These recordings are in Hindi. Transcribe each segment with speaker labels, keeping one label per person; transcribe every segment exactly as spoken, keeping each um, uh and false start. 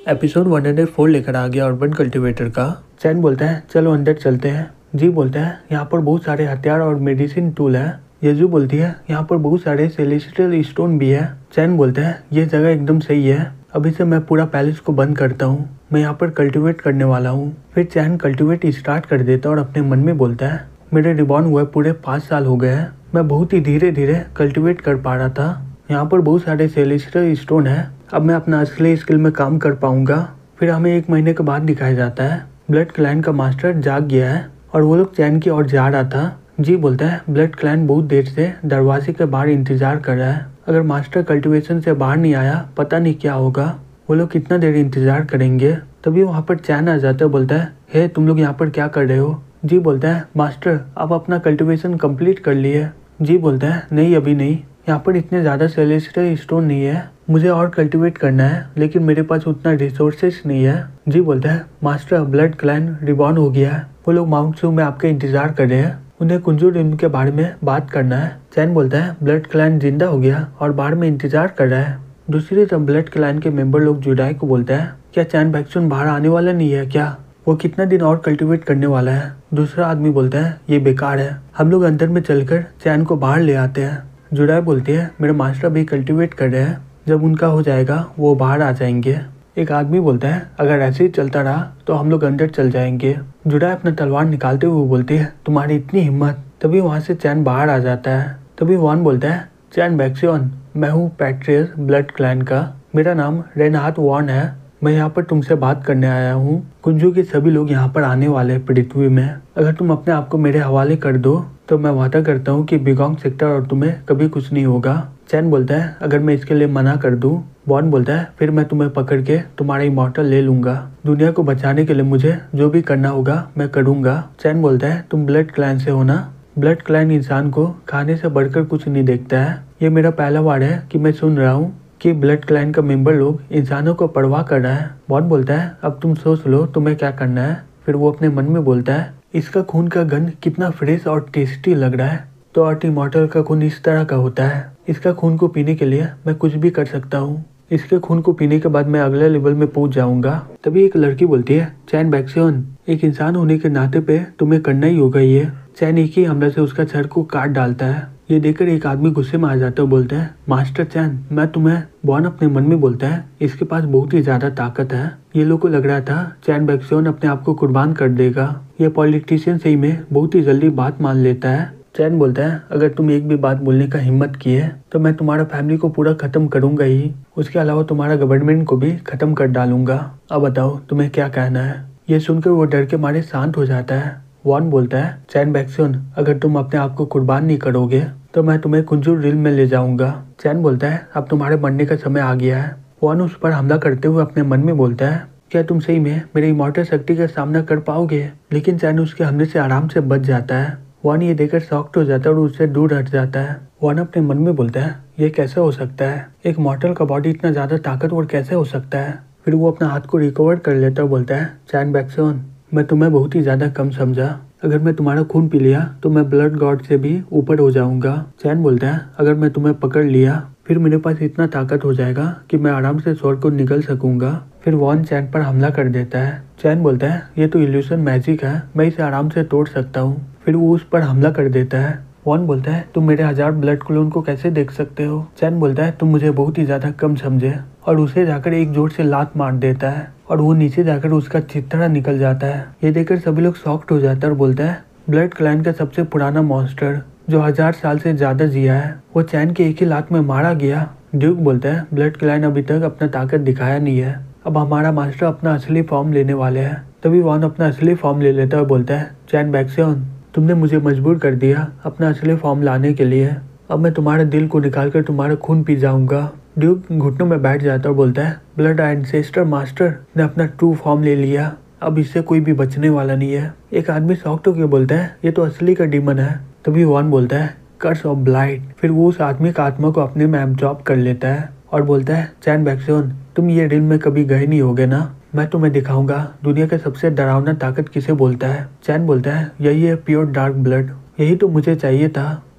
Speaker 1: एपिसोड वन हंड्रेड फोर लेकर आ गया अर्बन कल्टीवेटर का। चैन बोलता है चलो अंदर चलते हैं। जी बोलता है यहाँ पर बहुत सारे हथियार और मेडिसिन टूल है। येजू बोलती है यहाँ पर बहुत सारे सेलेस्टियल स्टोन भी है। चैन बोलता है ये जगह एकदम सही है, अभी से मैं पूरा पैलेस को बंद करता हूँ, मैं यहाँ पर कल्टीवेट करने वाला हूँ। फिर चैन कल्टीवेट स्टार्ट कर देता है और अपने मन में बोलता है मेरे रिबॉर्न हुए पूरे पाँच साल हो गए हैं, मैं बहुत ही धीरे धीरे कल्टीवेट कर पा रहा था। यहाँ पर बहुत सारे सेलेस्टियल स्टोन है, अब मैं अपना असली स्किल में काम कर पाऊंगा। फिर हमें एक महीने के बाद दिखाया जाता है ब्लड क्लैन का मास्टर जाग गया है और वो लोग चैन की ओर जा रहा था। जी बोलता है ब्लड क्लैन बहुत देर से दरवाजे के बाहर इंतजार कर रहा है, अगर मास्टर कल्टीवेशन से बाहर नहीं आया पता नहीं क्या होगा, वो लोग कितना देर इंतजार करेंगे। तभी वहाँ पर चैन आ जाता है, बोलता है हे तुम लोग यहाँ पर क्या कर रहे हो। जी बोलता है मास्टर आप अपना कल्टीवेशन कंप्लीट कर लिए। जी बोलता है नहीं अभी नहीं, यहाँ पर इतने ज़्यादा सेलेस्टियल स्टोन नहीं है, मुझे और कल्टीवेट करना है लेकिन मेरे पास उतना रिसोर्सेस नहीं है। जी बोलता है मास्टर ब्लड क्लैन रिबॉर्न हो गया है, वो लोग माउंट सू में आपके इंतजार कर रहे हैं, उन्हें कुंजूर रिम के बारे में बात करना है। चैन बोलता है ब्लड क्लैन जिंदा हो गया और बाहर में इंतजार कर रहा है। दूसरी तरफ ब्लड क्लैन के मेंबर लोग जुडाई को बोलता है क्या चैन बैक्सन बाहर आने वाला नहीं है क्या, वो कितना दिन और कल्टीवेट करने वाला है। दूसरा आदमी बोलता है ये बेकार है, हम लोग अंदर में चलकर चैन को बाहर ले आते हैं। जुडाई बोलती है मेरे मास्टर भी कल्टीवेट कर रहे हैं, जब उनका हो जाएगा वो बाहर आ जाएंगे। एक आदमी बोलता है अगर ऐसे ही चलता रहा तो हम लोग अंदर चल जाएंगे। जुडाई अपना तलवार निकालते हुए बोलती है तुम्हारी इतनी हिम्मत। तभी वहाँ से चैन बाहर आ जाता है। तभी वॉन बोलता है चैन बैक्सियन मैं हूँ पैट्रियस ब्लड क्लैन का, मेरा नाम रेनहार्ड वॉन है, मैं यहाँ पर तुमसे बात करने आया हूँ। कुंजू के सभी लोग यहाँ पर आने वाले हैं पृथ्वी में, अगर तुम अपने आप को मेरे हवाले कर दो तो मैं वादा करता हूँ कि बिगोंग सेक्टर और तुम्हें कभी कुछ नहीं होगा। चैन बोलता है अगर मैं इसके लिए मना कर दूं। बॉन बोलता है फिर मैं तुम्हें पकड़ के तुम्हारा इमॉर्टल ले लूंगा, दुनिया को बचाने के लिए मुझे जो भी करना होगा मैं करूंगा। चैन बोलता है तुम ब्लड क्लैन से हो ना, ब्लड क्लैन इंसान को खाने से बढ़कर कुछ नहीं देखता है, ये मेरा पहला वार है कि मैं सुन रहा हूँ कि ब्लड क्लैन का मेंबर लोग इंसानों को परवाह कर रहा है। बॉन बोलता है अब तुम सोच लो तुम्हें क्या करना है। फिर वो अपने मन में बोलता है इसका खून का गंध कितना फ्रेश और टेस्टी लग रहा है, तो अर्ट इमॉर्टल का खून इस तरह का होता है, इसका खून को पीने के लिए मैं कुछ भी कर सकता हूँ, इसके खून को पीने के बाद मैं अगले लेवल में पहुंच जाऊंगा। तभी एक लड़की बोलती है चैन बैक्सियन एक इंसान होने के नाते पे तुम्हें करना ही होगा ये। चैन एक ही हमले से उसका सर को काट डालता है। ये देखकर एक आदमी गुस्से में आ जाता है, बोलता है मास्टर चैन मैं तुम्हें। बॉन अपने मन में बोलता है इसके पास बहुत ही ज्यादा ताकत है, ये लोग को लग रहा था चैन बैक्सियन अपने आप को कुर्बान कर देगा, ये पॉलिटिशियन सही में बहुत ही जल्दी बात मान लेता है। चैन बोलता है अगर तुम एक भी बात बोलने का हिम्मत की है तो मैं तुम्हारा फैमिली को पूरा खत्म करूंगा ही, उसके अलावा तुम्हारा गवर्नमेंट को भी खत्म कर डालूंगा, अब बताओ तुम्हें क्या कहना है। ये सुनकर वो डर के मारे शांत हो जाता है। वॉन बोलता है चैन बैक्सन अगर तुम अपने आप को कुर्बान नहीं करोगे तो मैं तुम्हें कुंजूर रिल में ले जाऊंगा। चैन बोलता है अब तुम्हारे मरने का समय आ गया है। वॉन उस पर हमला करते हुए अपने मन में बोलता है क्या तुम सही में मेरे इमॉर्टल शक्ति का सामना कर पाओगे, लेकिन चैन उसके हमले से आराम से बच जाता है। वॉन ये देखकर शॉक्ड हो जाता है और उससे दूर हट जाता है। वॉन अपने मन में बोलता है ये कैसे हो सकता है, एक मॉर्टल का बॉडी इतना ज्यादा ताकतवर कैसे हो सकता है। फिर वो अपना हाथ को रिकवर कर लेता है, बोलता है चैन बैक्सन मैं तुम्हें बहुत ही ज्यादा कम समझा, अगर मैं तुम्हारा खून पी लिया तो मैं ब्लड गॉड से भी ऊपर हो जाऊंगा। चैन बोलता है अगर मैं तुम्हें पकड़ लिया फिर मेरे पास इतना ताकत हो जाएगा कि मैं आराम से स्वर्ग को निकल सकूंगा। फिर वॉन चैन पर हमला कर देता है। चैन बोलता है ये तो इल्यूशन मैजिक है, मैं इसे आराम से तोड़ सकता हूँ। फिर वो उस पर हमला कर देता है। वॉन बोलता है तुम मेरे हजार ब्लड क्लोन को कैसे देख सकते हो। चैन बोलता है तुम मुझे बहुत ही ज्यादा कम समझे, और उसे जाकर एक जोर से लात मार देता है और वो नीचे जाकर उसका चित्रा निकल जाता है। ये देखकर सभी लोग शॉक्ड हो जाता है और बोलता है ब्लड क्लैन का सबसे पुराना मॉन्स्टर जो हजार साल से ज्यादा जिया है वो चैन के एक ही लात में मारा गया। ड्यूक बोलता है ब्लड क्लैन अभी तक अपना ताकत दिखाया नहीं है, अब हमारा मास्टर अपना असली फॉर्म लेने वाले हैं। तभी वॉन अपना असली फॉर्म ले लेता है और बोलता है चैन बैक्सियन तुमने मुझे मजबूर कर दिया अपना असली फॉर्म लाने के लिए, अब मैं तुम्हारे दिल को निकाल कर तुम्हारा खून पी जाऊंगा। ड्यूक घुटनों में बैठ जाता और बोलता है ब्लड एंसेस्टर मास्टर ने अपना ट्रू फॉर्म ले लिया, अब इससे कोई भी बचने वाला नहीं है। एक आदमी शॉक्ड होकर बोलता है ये तो असली का डीमन है। तभी वॉन बोलता है कर्स ऑफ ब्लाइट। फिर वो उस आदमी का आत्मा को अपने में एब्जॉर्ब कर लेता है और बोलता है चैन बैक्सन तुम ये रिल में कभी गए नहीं होगे ना, मैं तुम्हें दिखाऊंगा दुनिया का सबसे डरावना ताकत किसे बोलता है। चैन बोलता है यही है प्योर डार्क ब्लड, यही तो मुझे चाहिए था।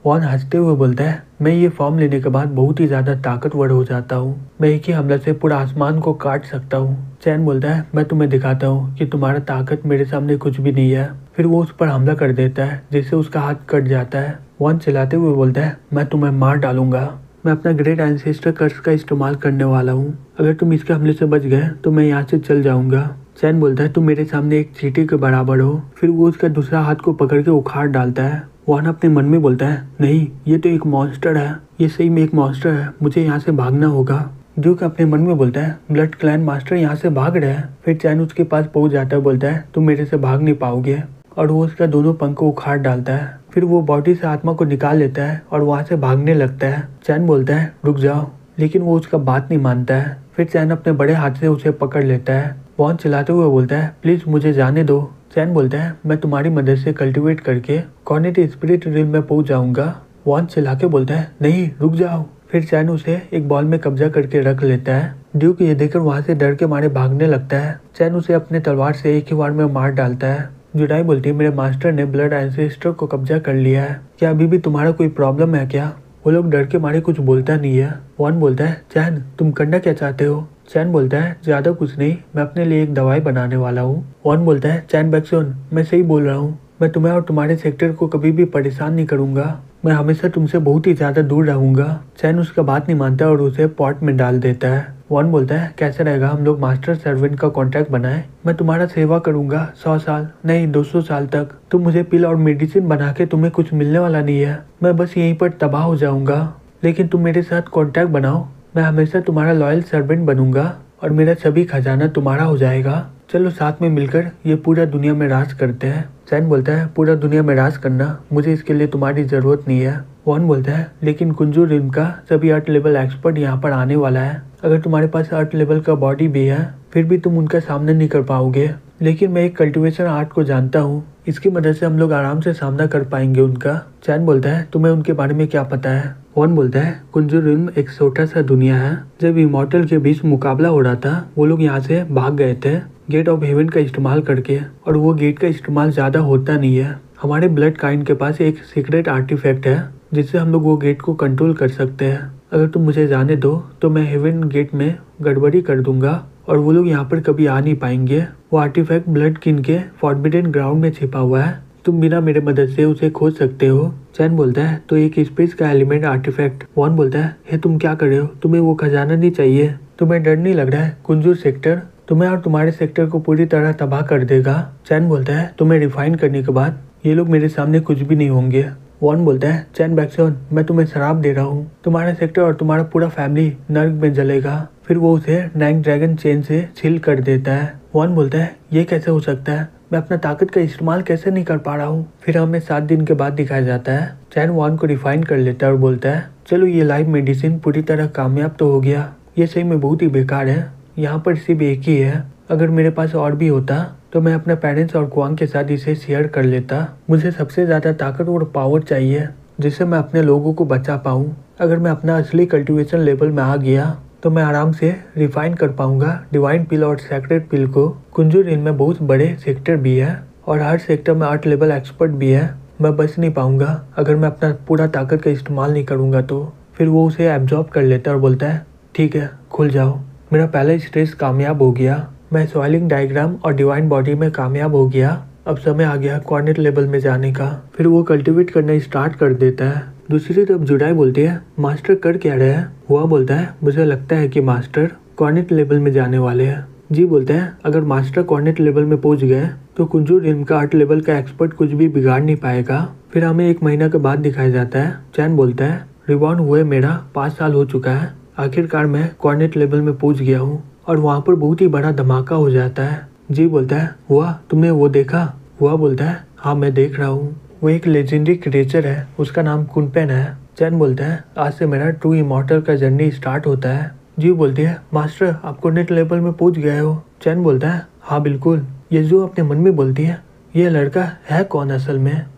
Speaker 1: वॉन हंसते हुए बोलता है, मैं ये फॉर्म लेने के बाद बहुत ही ज्यादा ताकतवर हो जाता हूँ। मैं एक ही हमले से पूरा आसमान को काट सकता हूँ। चैन बोलता है, मैं तुम्हें दिखाता हूँ कि तुम्हारा ताकत मेरे सामने कुछ भी नहीं है। फिर वो उस पर हमला कर देता है जिससे उसका हाथ कट जाता है। वॉन चिल्लाते हुए बोलता है, मैं तुम्हें मार डालूंगा। मैं अपना ग्रेट एंसेस्टर कर्स का इस्तेमाल करने वाला हूँ। अगर तुम इसके हमले से बच गए तो मैं यहाँ से चल जाऊंगा। चैन बोलता है, तुम मेरे सामने एक चींटी के बराबर हो। फिर वो उसका दूसरा हाथ को पकड़ के उखाड़ डालता है। वॉन अपने मन में बोलता है, नहीं, ये तो एक मॉन्स्टर है, ये सही में एक मॉन्स्टर है, मुझे यहाँ से भागना होगा। ड्यूक अपने मन में बोलता है, ब्लड क्लैन मास्टर यहाँ से भाग रहे हैं। फिर चैन उसके पास पहुंच जाता है, बोलता है, तुम मेरे से भाग नहीं पाओगे, और वो उसका दोनों पंख को उखाड़ डालता है। फिर वो बॉडी से आत्मा को निकाल लेता है और वहाँ से भागने लगता है। चैन बोलता है, रुक जाओ, लेकिन वो उसका बात नहीं मानता है। फिर चैन अपने बड़े हाथ से उसे पकड़ लेता है। वॉन चिल्लाते हुए बोलता है, प्लीज मुझे जाने दो। चैन बोलता है, मैं तुम्हारी मदद से कल्टीवेट करके कॉर्नेट स्पिरिट रिल में पहुंच जाऊंगा। वॉन चिल्ला के बोलता है, नहीं, रुक जाओ। फिर चैन उसे एक बॉल में कब्जा करके रख लेता है। ड्यूक ये देखकर वहाँ से डर के मारे भागने लगता है। चैन उसे अपने तलवार से एक ही बार में मार डालता है। जुडाई बोलती है, मेरे मास्टर ने ब्लड एंसेस्टर को कब्जा कर लिया है, क्या अभी भी तुम्हारा कोई प्रॉब्लम है क्या? वो लोग डर के मारे कुछ बोलता नहीं है। वॉन बोलता है, चैन तुम करना क्या चाहते हो? चैन बोलता है, ज्यादा कुछ नहीं, मैं अपने लिए एक दवाई बनाने वाला हूँ। वॉन बोलता है, चैन बैक्सन, मैं सही बोल रहा हूँ, मैं तुम्हें और तुम्हारे सेक्टर को कभी भी परेशान नहीं करूंगा, मैं हमेशा तुमसे बहुत ही ज्यादा दूर रहूंगा। चैन उसका बात नहीं मानता और उसे पॉट में डाल देता है। वॉन बोलता है, कैसे रहेगा हम लोग मास्टर सर्वेंट का कॉन्ट्रैक्ट बनाए, मैं तुम्हारा सेवा करूंगा सौ साल नहीं दो सौ साल तक। तुम मुझे पिल और मेडिसिन बना के तुम्हें कुछ मिलने वाला नहीं है, मैं बस यहीं पर तबाह हो जाऊंगा, लेकिन तुम मेरे साथ कॉन्ट्रैक्ट बनाओ, मैं हमेशा तुम्हारा लॉयल सर्वेंट बनूंगा और मेरा सभी खजाना तुम्हारा हो जाएगा। चलो साथ में मिलकर ये पूरा दुनिया में राज करते हैं। चैन बोलता है, पूरा दुनिया में राज करना, मुझे इसके लिए तुम्हारी जरूरत नहीं है। वॉन बोलता है, लेकिन कुंजू रिल्म का सभी आर्ट लेवल एक्सपर्ट यहाँ पर आने वाला है, अगर तुम्हारे पास आर्ट लेवल का बॉडी भी है फिर भी तुम उनका सामना नहीं कर पाओगे, लेकिन मैं एक कल्टीवेशन आर्ट को जानता हूँ, इसकी मदद से हम लोग आराम से सामना कर पाएंगे उनका। चैन बोलता है, तुम्हें उनके बारे में क्या पता है? वॉन बोलता है, कुंजू रिल्म एक छोटा सा दुनिया है, जब इमॉर्टल के बीच मुकाबला हो रहा था वो लोग यहाँ से भाग गए थे गेट ऑफ हेवन का इस्तेमाल करके, और वो गेट का इस्तेमाल ज्यादा होता नहीं है। हमारे ब्लड काइंड के पास एक सीक्रेट आर्टिफैक्ट है जिससे हम लोग वो गेट को कंट्रोल कर सकते हैं। अगर तुम मुझे जाने दो तो मैं हेवन गेट में गड़बड़ी कर दूंगा और वो लोग यहाँ पर कभी आ नहीं पाएंगे। वो आर्टिफैक्ट ब्लड किन के फॉरबिडन ग्राउंड में छिपा हुआ है, तुम बिना मेरे मदद से उसे खोज सकते हो। चैन बोलता है, तो एक स्पेस का एलिमेंट आर्टिफैक्ट। वॉन बोलता है, हे तुम क्या कर रहे हो, तुम्हें वो खजाना नहीं चाहिए? तुम्हें डर नहीं लग रहा है कुंजूर सेक्टर तुम्हें और तुम्हारे सेक्टर को पूरी तरह तबाह कर देगा? चैन बोलता है, तुम्हें रिफाइन करने के बाद ये लोग मेरे सामने कुछ भी नहीं होंगे। वॉन बोलता है, चैन बैक्सन, मैं तुम्हें शराब दे रहा हूँ, तुम्हारा सेक्टर और तुम्हारा पूरा फैमिली नर्क में जलेगा। फिर वो उसे नाइन ड्रैगन चेन से छील कर देता है। वॉन बोलता है, ये कैसे हो सकता है, मैं अपना ताकत का इस्तेमाल कैसे नहीं कर पा रहा हूँ? फिर हमें सात दिन के बाद दिखाया जाता है। चैन वॉन को रिफाइन कर लेता है और बोलता है, चलो ये लाइव मेडिसिन पूरी तरह कामयाब तो हो गया, ये सही में बहुत ही बेकार है, यहाँ पर सिर्फ एक ही है, अगर मेरे पास और भी होता तो मैं अपने पेरेंट्स और क्वांग के साथ इसे शेयर कर लेता। मुझे सबसे ज़्यादा ताकत और पावर चाहिए जिससे मैं अपने लोगों को बचा पाऊँ। अगर मैं अपना असली कल्टीवेशन लेवल में आ गया तो मैं आराम से रिफाइन कर पाऊंगा डिवाइन पिल और सेक्रेट पिल को। कुंजूर इनमें बहुत बड़े सेक्टर भी है और हर सेक्टर में आर्ट लेवल एक्सपर्ट भी है, मैं बच नहीं पाऊंगा अगर मैं अपना पूरा ताकत का इस्तेमाल नहीं करूंगा तो। फिर वो उसे एब्जॉर्ब कर लेता है और बोलता है, ठीक है, खुल जाओ, मेरा पहला स्टेज कामयाब हो गया, मैं सॉइलिंग डायग्राम और डिवाइन बॉडी में कामयाब हो गया, अब समय आ गया कॉर्नेट लेवल में जाने का। फिर वो कल्टीवेट करना स्टार्ट कर देता है। दूसरी तरफ जुडाई बोलती है, मास्टर कर क्या रहे हैं? हुआ बोलता है, मुझे लगता है कि मास्टर कॉर्नेट लेवल में जाने वाले हैं। जी बोलते हैं, अगर मास्टर कॉर्नेट लेवल में पहुंच गए तो कुंजूर रिल्म का आर्ट लेवल का एक्सपर्ट कुछ भी बिगाड़ नहीं पाएगा। फिर हमें एक महीना के बाद दिखाया जाता है। चैन बोलता है, रिबॉर्न हुए मेरा पाँच साल हो चुका है, आखिरकार मैं कॉर्नेट लेवल में पहुंच गया हूँ, और वहाँ पर बहुत ही बड़ा धमाका हो जाता है। जी बोलता है, हुआ तुमने वो देखा? हुआ बोलता है, हाँ मैं देख रहा हूँ, वो एक लेजेंडरी क्रिएचर है, उसका नाम कुनपेन है। चैन बोलता है, आज से मेरा ट्रू इमॉर्टल का जर्नी स्टार्ट होता है। जी बोलती है, मास्टर आप कॉर्नेट लेवल में पहुंच गए हो? चैन बोलता है, हाँ बिल्कुल। ये जो अपने मन में बोलती है, ये लड़का है कौन असल में?